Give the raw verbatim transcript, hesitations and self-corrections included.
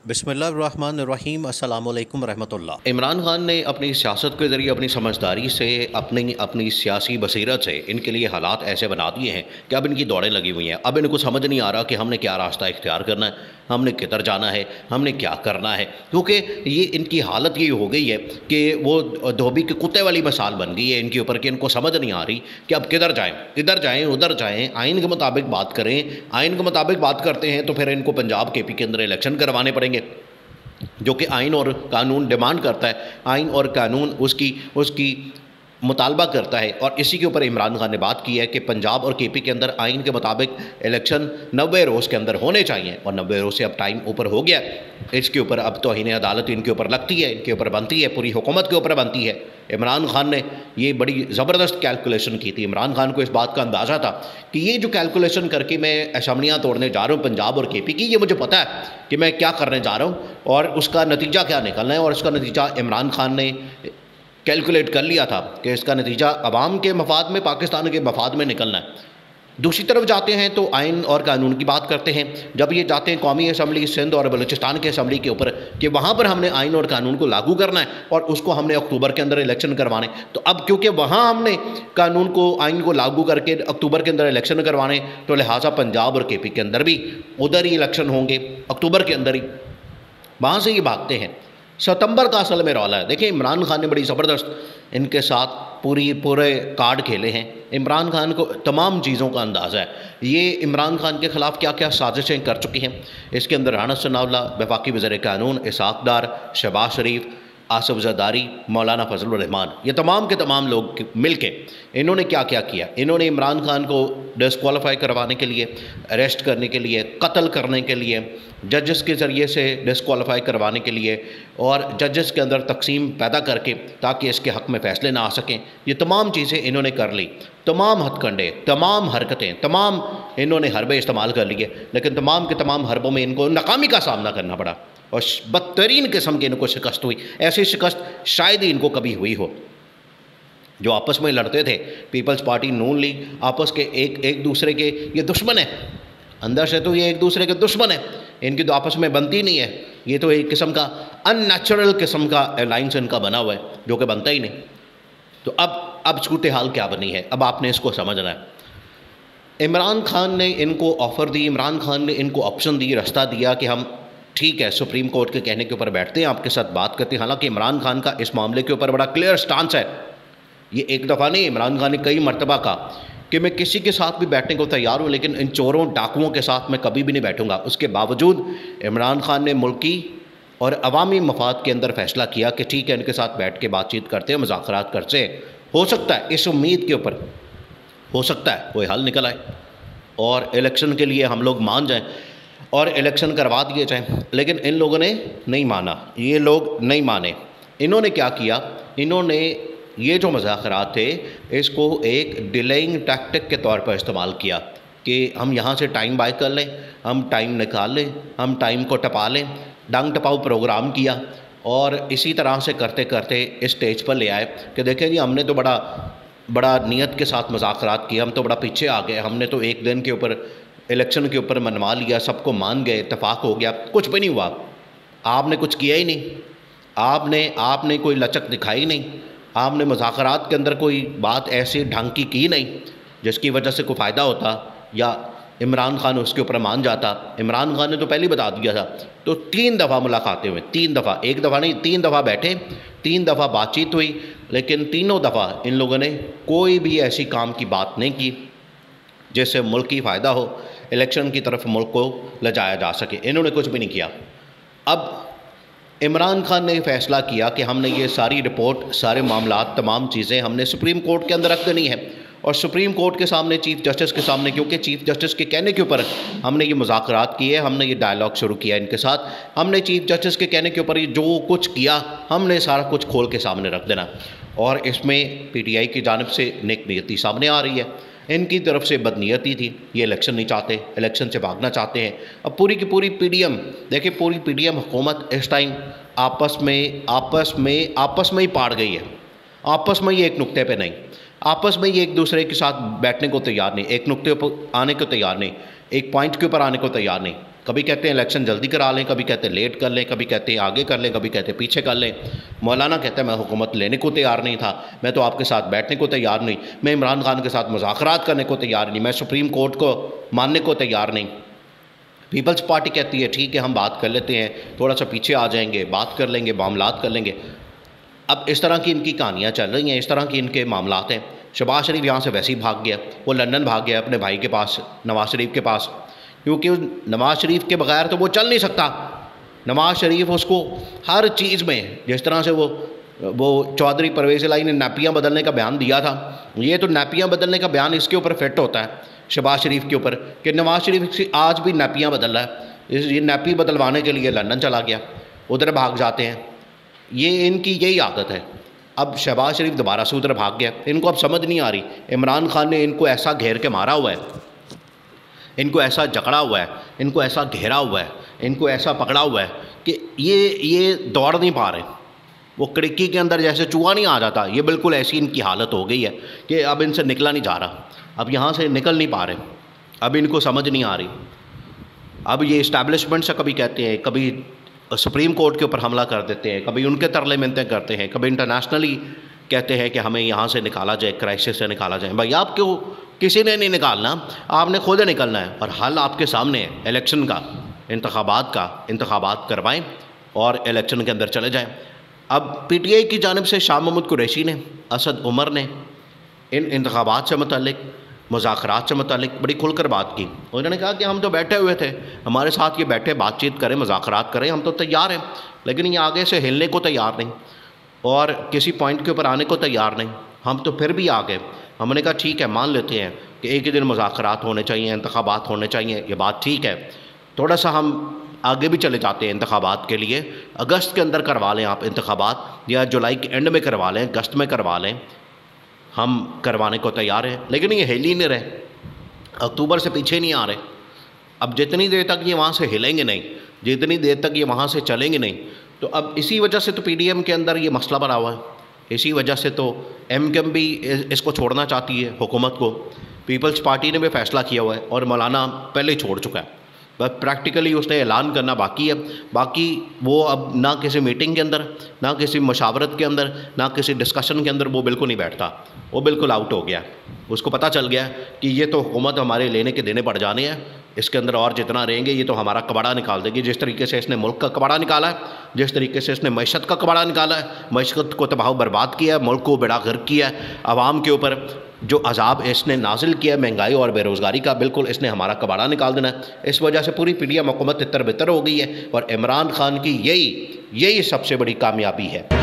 बिस्मिल्लाहिर्रहमानिर्रहीम अस्सलाम वालेकुम रहमतुल्लाह। इमरान खान ने अपनी सियासत के ज़रिए अपनी समझदारी से अपनी अपनी सियासी बसीरत से इनके लिए हालात ऐसे बना दिए हैं कि अब इनकी दौड़ें लगी हुई हैं। अब इनको समझ नहीं आ रहा कि हमने क्या रास्ता इख्तियार करना है, हमने किधर जाना है, हमने क्या करना है, क्योंकि ये इनकी हालत ये हो गई है कि वो धोबी के कुत्ते वाली मिसाल बन गई है इनके ऊपर कि इनको समझ नहीं आ रही कि अब किधर जाएँ, इधर जाएँ उधर जाएँ, आइन के मुताबिक बात करें। आइन के मुताबिक बात करते हैं तो फिर इनको पंजाब के पी के अंदर इलेक्शन करवाने पड़ेंगे, जो कि आइन और कानून डिमांड करता है, आइन और कानून उसकी उसकी मुतालबा करता है। और इसी के ऊपर इमरान खान ने बात की है कि पंजाब और के पी के अंदर आइन के मुताबिक इलेक्शन नब्बे रोज़ के अंदर होने चाहिए, और नब्बे रोज़ से अब टाइम ऊपर हो गया। इसके ऊपर अब तौहीन अदालत इनके ऊपर लगती है, इनके ऊपर बनती है, पूरी हुकूमत के ऊपर बनती है। इमरान खान ने ये बड़ी ज़बरदस्त कैलकुलेशन की थी। इमरान खान को इस बात का अंदाज़ा था कि ये जो कैलकुलेशन करके मैं असम्बलियाँ तोड़ने जा रहा हूँ पंजाब और के पी की, ये मुझे पता है कि मैं क्या करने जा रहा हूँ और उसका नतीजा क्या निकलना है। और उसका नतीजा इमरान खान ने कैलकुलेट कर लिया था कि इसका नतीजा अवाम के मफाद में, पाकिस्तान के मफाद में निकलना है। दूसरी तरफ जाते हैं तो आइन और कानून की बात करते हैं। जब ये जाते हैं कौमी असम्बली सिंध और बलूचिस्तान के असम्बली के ऊपर कि वहाँ पर हमने आइन और कानून को लागू करना है और उसको हमने अक्टूबर के अंदर इलेक्शन करवाने, तो अब क्योंकि वहाँ हमने कानून को, आइन को लागू करके अक्टूबर के अंदर इलेक्शन करवाने, तो लिहाजा पंजाब और के पी के अंदर भी उधर ही इलेक्शन होंगे अक्टूबर के अंदर ही। वहाँ से ये भागते हैं। सितंबर का असल में रौला है। देखिए, इमरान खान ने बड़ी ज़बरदस्त इनके साथ पूरी पूरे कार्ड खेले हैं। इमरान खान को तमाम चीज़ों का अंदाज़ा है। ये इमरान खान के ख़िलाफ़ क्या क्या साजिशें कर चुकी हैं। इसके अंदर राना सनाउल्लाह, वफाकी वज़ीर कानून इसहाक़ डार, शहबाज शरीफ, आसिफ ज़रदारी, मौलाना फजलुर रहमान, ये तमाम के तमाम लोग मिल के इन्होंने क्या क्या किया। इन्होंने इमरान खान को डिस्क्वालीफाई करवाने के लिए, अरेस्ट करने के लिए, कत्ल करने के लिए, जजेस के ज़रिए से डिस्क्वालीफाई करवाने के लिए और जजेस के अंदर तकसीम पैदा करके ताकि इसके हक़ में फ़ैसले ना आ सकें, ये तमाम चीज़ें इन्होंने कर ली। तमाम हथकंडे, तमाम हरकतें, तमाम इन्होंने हरबे इस्तेमाल कर लिए, लेकिन तमाम के तमाम हरबों में इनको नाकामी का सामना करना पड़ा और बदतरीन किस्म की इनको शिकस्त हुई। ऐसी शिकस्त शायद ही इनको कभी हुई हो। जो आपस में लड़ते थे, पीपल्स पार्टी, नून लीग, आपस के एक एक दूसरे के ये दुश्मन है, अंदर से तो ये एक दूसरे के दुश्मन है, इनकी तो आपस में बनती नहीं है। ये तो एक किस्म का अननेचुरल किस्म का अलाइंस इनका बना हुआ है जो कि बनता ही नहीं। तो अब अब सूरत हाल क्या बनी है, अब आपने इसको समझना है। इमरान खान ने इनको ऑफ़र दी, इमरान खान ने इनको ऑप्शन दी, रास्ता दिया कि हम ठीक है सुप्रीम कोर्ट के कहने के ऊपर बैठते हैं, आपके साथ बात करते हैं। हालांकि इमरान खान का इस मामले के ऊपर बड़ा क्लियर स्टांस है। ये एक दफ़ा नहीं, इमरान खान ने कई मरतबा कहा कि मैं किसी के साथ भी बैठने को तैयार हूँ, लेकिन इन चोरों डाकुओं के साथ मैं कभी भी नहीं बैठूंगा। उसके बावजूद इमरान खान ने मुल्की और अवामी मफाद के अंदर फ़ैसला किया कि ठीक है, इनके साथ बैठ के बातचीत करते हैं, मुज़ाकरात करते हैं, हो सकता है इस उम्मीद के ऊपर हो सकता है कोई हल निकल आए और इलेक्शन के लिए हम लोग मान जाएँ और इलेक्शन करवा दिए जाएँ। लेकिन इन लोगों ने नहीं माना, ये लोग नहीं माने। इन्होंने क्या किया, इन्होंने ये जो मुज़ाकरात थे इसको एक डिलेइंग टैक्टिक के तौर पर इस्तेमाल किया कि हम यहाँ से टाइम बाय कर लें, हम टाइम निकाल लें, हम टाइम को टपा लें। डांग टपाऊ प्रोग्राम किया और इसी तरह से करते करते इस स्टेज पर ले आए कि देखें जी, हमने तो बड़ा बड़ा नियत के साथ मुज़ाकरात किए, हम तो बड़ा पीछे आ गए, हमने तो एक दिन के ऊपर इलेक्शन के ऊपर मनवा लिया, सबको मान गए, इत्तफाक हो गया। कुछ भी नहीं हुआ, आपने कुछ किया ही नहीं, आपने आपने कोई लचक दिखाई नहीं, आपने मुज़ाकरात के अंदर कोई बात ऐसी ढंग की की नहीं जिसकी वजह से कोई फ़ायदा होता या इमरान खान उसके ऊपर मान जाता। इमरान खान ने तो पहले ही बता दिया था। तो तीन दफ़ा मुलाकातें हुई, तीन दफ़ा, एक दफ़ा नहीं, तीन दफ़ा बैठे, तीन दफ़ा बातचीत हुई, लेकिन तीनों दफ़ा इन लोगों ने कोई भी ऐसी काम की बात नहीं की जिससे मुल्क की फ़ायदा हो, इलेक्शन की तरफ मुल्क को ले जाया जा सके। इन्होंने कुछ भी नहीं किया। अब इमरान खान ने फ़ैसला किया कि हमने ये सारी रिपोर्ट, सारे मामलात, तमाम चीज़ें हमने सुप्रीम कोर्ट के अंदर रख देनी है और सुप्रीम कोर्ट के सामने, चीफ़ जस्टिस के सामने, क्योंकि चीफ़ जस्टिस के कहने के ऊपर हमने ये मुज़ाकरात किए, हमने ये डायलॉग शुरू किया इनके साथ। हमने चीफ़ जस्टिस के कहने के ऊपर ये जो कुछ किया हमने सारा कुछ खोल के सामने रख देना। और इसमें पी टी आई की जानिब से नेक नीयती सामने आ रही है, इनकी तरफ से बदनीयती थी। ये इलेक्शन नहीं चाहते, इलेक्शन से भागना चाहते हैं। अब पूरी की पूरी पी डी एम, देखिए पूरी पी डी एम हुकूमत इस टाइम आपस में आपस में आपस में ही पाड़ गई है। आपस में ही एक नुक्ते पे नहीं, आपस में ही एक दूसरे के साथ बैठने को तैयार नहीं, एक नुक्ते पर आने को तैयार नहीं, एक पॉइंट के ऊपर आने को तैयार नहीं। कभी कहते हैं इलेक्शन जल्दी करा लें, कभी कहते हैं लेट कर लें, कभी कहते हैं आगे कर लें, कभी कहते हैं पीछे कर लें। मौलाना कहते हैं मैं हुकूमत लेने को तैयार नहीं था, मैं तो आपके साथ बैठने को तैयार नहीं, मैं इमरान खान के साथ मुज़ाकरात करने को तैयार नहीं, मैं सुप्रीम कोर्ट को मानने को तैयार नहीं। पीपल्स पार्टी कहती है ठीक है हम बात कर लेते हैं, थोड़ा सा पीछे आ जाएंगे, बात कर लेंगे, मामलात कर लेंगे। अब इस तरह की इनकी कहानियाँ चल रही हैं, इस तरह की इनके मामलात हैं। शहबाज शरीफ यहाँ से वैसे ही भाग गया, वो लंदन भाग गया अपने भाई के पास, नवाज़ शरीफ के पास, क्योंकि नवाज़ शरीफ के बगैर तो वो चल नहीं सकता। नवाज़ शरीफ उसको हर चीज़ में, जिस तरह से वो वो चौधरी परवेज़ इलाही ने नापियाँ बदलने का बयान दिया था, ये तो नापियाँ बदलने का बयान इसके ऊपर फिट होता है शहबाज शरीफ के ऊपर, कि नवाज़ शरीफ से आज भी नापियाँ बदल रहा है। इस ये नापी बदलवाने के लिए लंदन चला गया, उधर भाग जाते हैं। ये इनकी यही आदत है। अब शहबाज शरीफ दोबारा से उधर भाग गया, इनको अब समझ नहीं आ रही। इमरान खान ने इनको ऐसा घेर के मारा हुआ है, इनको ऐसा जकड़ा हुआ है, इनको ऐसा घेरा हुआ है, इनको ऐसा पकड़ा हुआ है कि ये ये दौड़ नहीं पा रहे। वो खिड़की के अंदर जैसे चूहा नहीं आ जाता, ये बिल्कुल ऐसी इनकी हालत हो गई है कि अब इनसे निकला नहीं जा रहा, अब यहाँ से निकल नहीं पा रहे, अब इनको समझ नहीं आ रही। अब ये इस्टेब्लिशमेंट से कभी कहते हैं, कभी सुप्रीम कोर्ट के ऊपर हमला कर देते हैं, कभी उनके तरले मिन्नतें करते हैं, कभी इंटरनेशनली कहते हैं कि हमें यहाँ से निकाला जाए, क्राइसिस से निकाला जाए। भाई आप क्यों, किसी ने नहीं निकालना, आपने खुद निकलना है और हल आपके सामने है इलेक्शन का, इंतखाबात का। इंतखाबात करवाएं और इलेक्शन के अंदर चले जाएं। अब पी टी आई की जानिब से शाह महमूद कुरैशी ने, असद उमर ने इन इंतखाबात से मुतल्लिक, मुज़ाकरात से मुतल्लिक बड़ी खुलकर बात की। उन्होंने कहा कि हम तो बैठे हुए थे, हमारे साथ ये बैठे बातचीत करें, मुज़ाकरात करें, हम तो तैयार हैं, लेकिन ये आगे से हिलने को तैयार नहीं और किसी पॉइंट के ऊपर आने को तैयार नहीं। हम तो फिर भी आ गए। हमने कहा ठीक है, मान लेते हैं कि एक ही दिन मुज़ाकरात होने चाहिए, इंतखाबात होने चाहिए, ये बात ठीक है। थोड़ा सा हम आगे भी चले जाते हैं इंतखाबात के लिए, अगस्त के अंदर करवा लें आप इंतखाबात, या जुलाई के एंड में करवा लें, अगस्त में करवा लें, हम करवाने को तैयार हैं। लेकिन ये हिल ही नहीं रहे, अक्टूबर से पीछे नहीं आ रहे। अब जितनी देर तक ये वहाँ से हिलेंगे नहीं, जितनी देर तक ये वहाँ से चलेंगे नहीं, तो अब इसी वजह से तो पी डी एम के अंदर ये मसला बना हुआ है। इसी वजह से तो एम के एम भी इसको छोड़ना चाहती है हुकूमत को। पीपल्स पार्टी ने भी फैसला किया हुआ है और मौलाना पहले ही छोड़ चुका है, बस प्रैक्टिकली उसने ऐलान करना बाकी है। बाकी वो अब ना किसी मीटिंग के अंदर, ना किसी मशावरत के अंदर, ना किसी डिस्कशन के अंदर वो बिल्कुल नहीं बैठता, वो बिल्कुल आउट हो गया। उसको पता चल गया कि ये तो हुकूमत हमारे लेने के देने पड़ जाने हैं, इसके अंदर और जितना रहेंगे ये तो हमारा कबाड़ा निकाल देगी। जिस तरीके से इसने मुल्क का कबाड़ा निकाला है, जिस तरीके से इसने मैशत का कबाड़ा निकाला है, मैशत को तबाह बर्बाद किया है, मुल्क को बेड़ा गर्क किया है, आवाम के ऊपर जो अजाब इसने नाजिल किया महंगाई और बेरोज़गारी का, बिल्कुल इसने हमारा कबाड़ा निकाल देना है। इस वजह से पूरी पी टी एम हुकूमत तितर बितर हो गई है और इमरान खान की यही यही सबसे बड़ी कामयाबी है।